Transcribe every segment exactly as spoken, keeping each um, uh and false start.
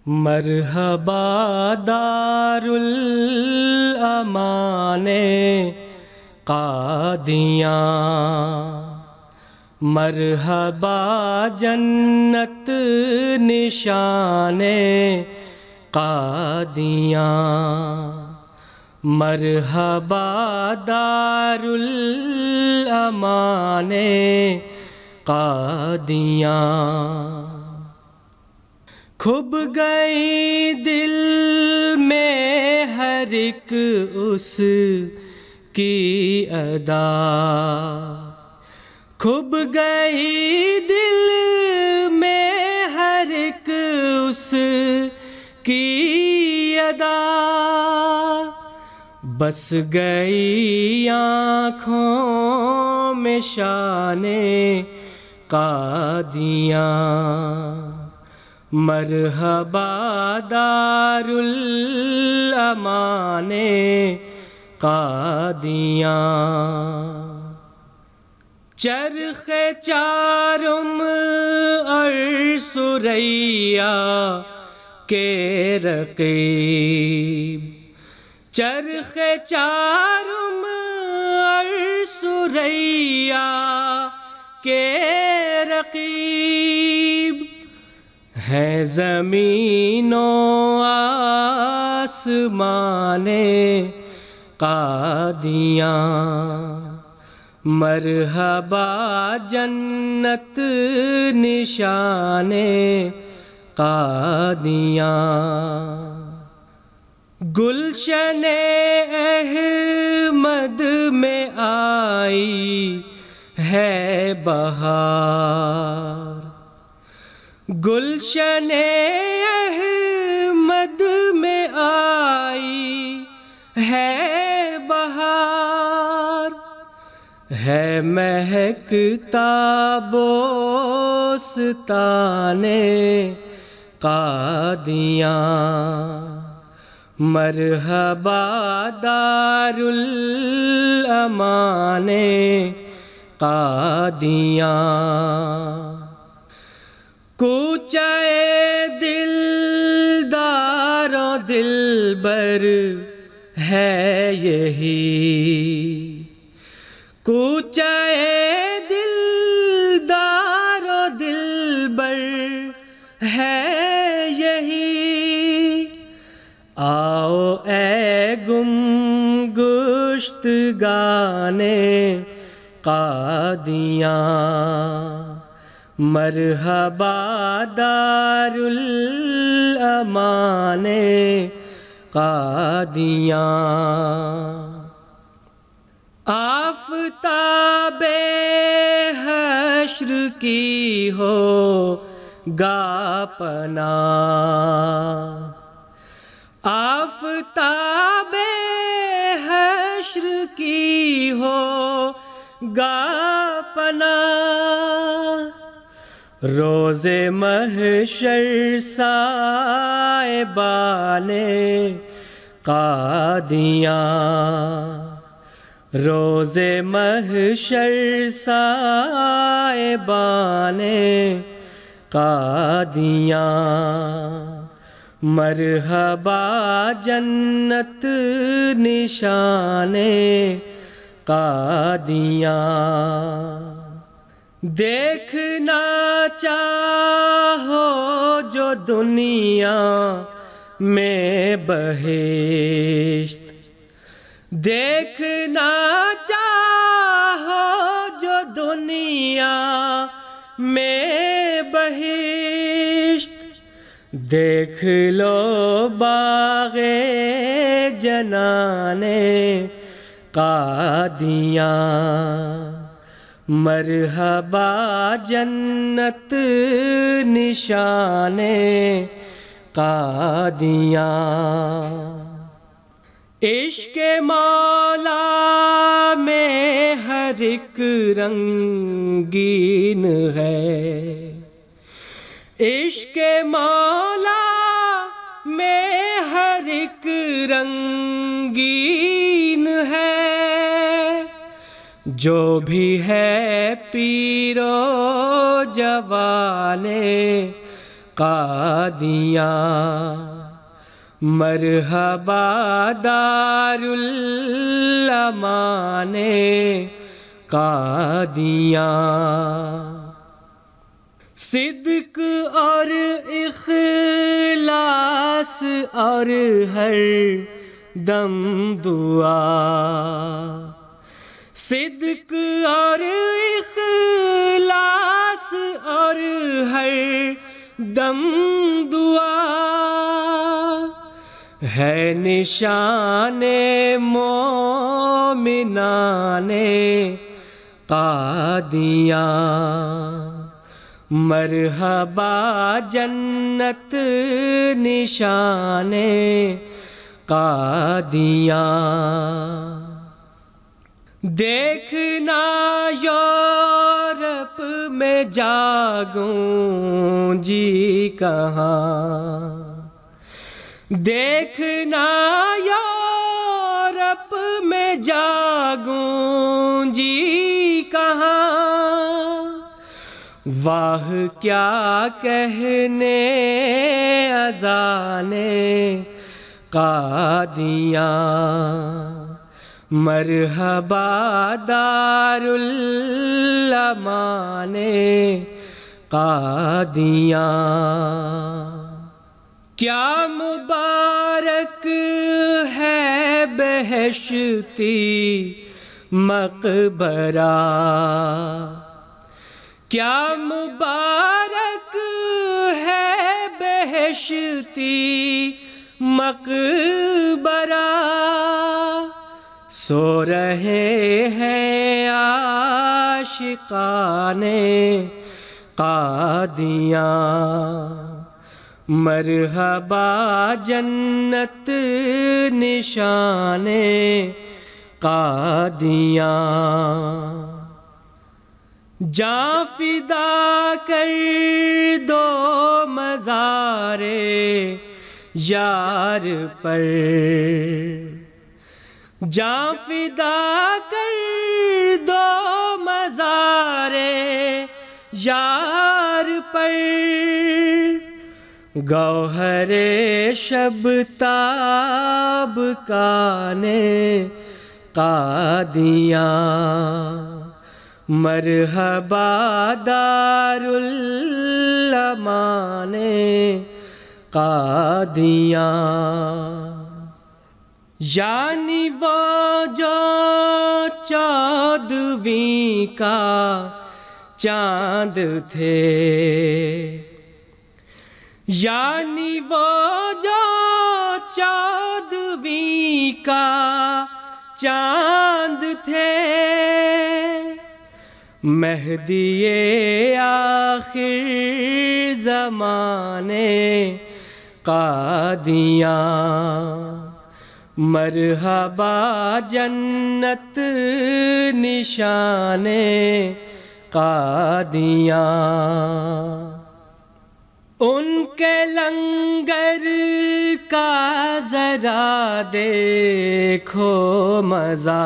مرحبا دار الامان قادیاں، مرحبا جنت نشان قادیاں، مرحبا دار الامان قادیاں۔ کھب گئی دل میں ہر ایک اس کی ادا، کھب گئی دل میں ہر ایک اس کی ادا، بس گئی آنکھوں میں شان قادیاں، مرحبا دار الامان قادیاں۔ چرخ چارم اور ثریا کے رقیب، چرخ چارم اور ثریا کے رقیب، ہے زمین و آسمان قادیاں، مرحبا جنت نشان قادیاں۔ گلشن احمد میں آئی ہے بہار، گلشن احمد میں آئی ہے بہار، ہے مہکتا بوستان قادیاں، مرحبا دار الامان قادیاں۔ کوچہ دلدار و دلبر ہے یہی، کوچہ دلدار و دلبر ہے یہی، آؤ اے گم گشتگان قادیاں، مرحبا دار الامان قادیاں۔ آفتاب حشر کی ہو گا پناہ، آفتاب حشر کی ہو گا پناہ، روز محشر سائبان قادیاں، روز محشر سائبان قادیاں، مرحبا جنت نشان قادیاں۔ دیکھنا چاہو جو دنیا میں بہشت، دیکھنا چاہو جو دنیا میں بہشت، دیکھ لو باغ جنان قادیاں، مرحبا جنت نشان قادیاں۔ عشق مولا میں ہر ایک رنگین ہے، عشق مولا میں ہر ایک رنگین ہے، جو بھی ہے پیر و جوان قادیاں، مرحبا دارالامان قادیاں۔ صدق اور اخلاص اور ہر دم دعا، صدق اور اخلاص اور ہر دم دعا ہے نشان مومنان قادیاں۔ مرحبا جنت نشان قادیاں۔ دیکھنا یورپ میں جاگوں جی کہاں، دیکھنا یورپ میں جاگوں جی کہاں، واہ کیا کہنے اذان قادیاں۔ مرحبا دارالامان قادیاں۔ کیا مبارک ہے بہشتی مقبرہ، کیا مبارک ہے بہشتی مقبرہ، سو رہے ہیں عاشقان قادیاں۔ مرحبا جنت نشان قادیاں۔ جاں فدا کر دو مزار یار پر، جاں فدا کر دو مزار یار پر، گوہر شب تاب کان قادیاں۔ مرحبا دارالامان قادیاں۔ یعنی وہ جو چودھویں کا چاند تھے، یعنی وہ جو چودھویں کا چاند تھے، مہدی آخر زمانے قادیاں۔ مرحبا جنت نشان قادیاں۔ ان کے لنگر کا ذرا دیکھو مزہ،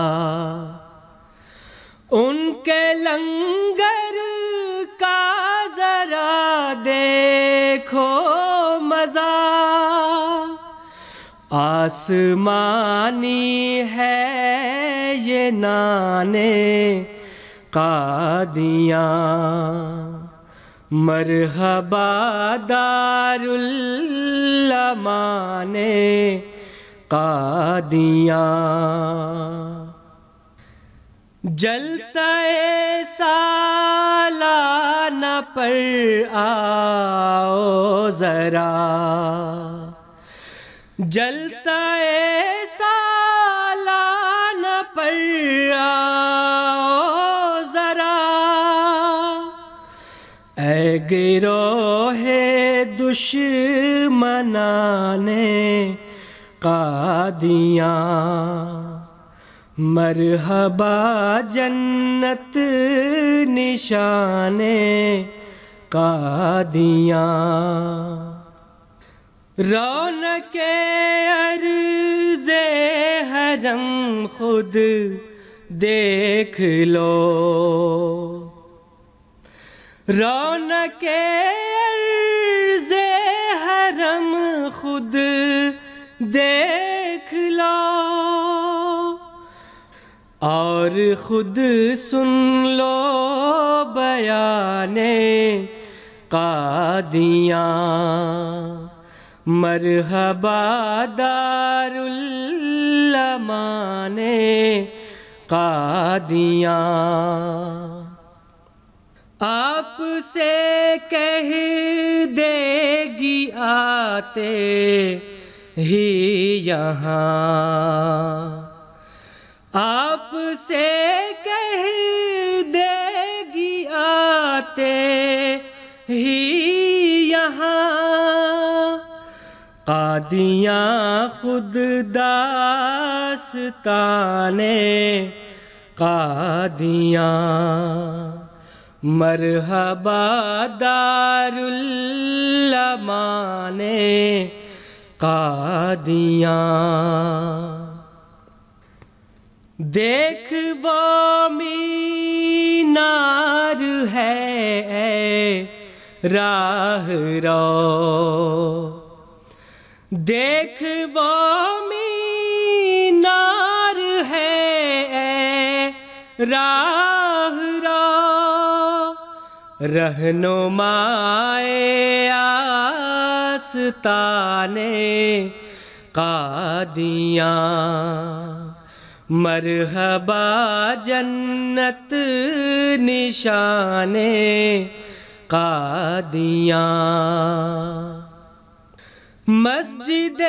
ان کے لنگر کا ذرا دیکھو مزہ، آسمانی ہے یہ نان قادیاں۔ مرحبا دارالامان قادیاں۔ جلسہ سالانہ پر آؤ ذرا، جلسہ سالانہ پر آؤ ذرا، اے گروہ دشمنان قادیاں۔ مرحبا جنت نشان قادیاں۔ رونق عرض حرم خود دیکھ لو، رونق خود سن لو بیانے قادیاں، مرحبا دارالامان قادیاں۔ آپ سے کہہ دے گی آتے ہی یہاں، آپ سے کہہ دے گی آتے ہی یہاں، قادیاں خود داستان قادیاں، مرحبا دارالامان قادیاں۔ دیکھ وہ مینار ہے اے راہ رو، دیکھ وہ مینار ہے اے راہ رو، رہنمائے آستان قادیاں، مرحبا جنت نشان قادیاں۔ مسجد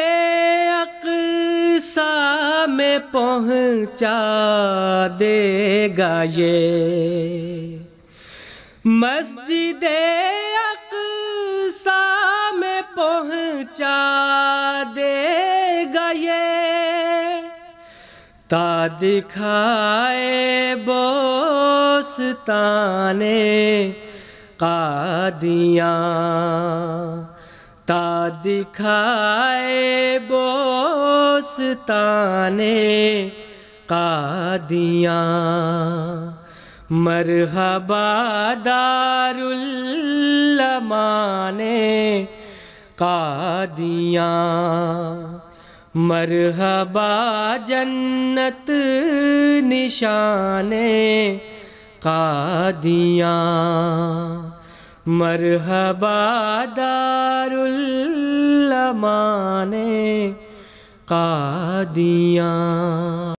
اقصیٰ میں پہنچا دے گا یہ، مسجد اقصیٰ میں پہنچا دے گا یہ، تا دکھائے بوستان قادیاں، تا دکھائے بوستان قادیاں، مرحبا دارالامان قادیاں، مرحبا جنت نشان قادیاں، مرحبا دارالامان قادیاں۔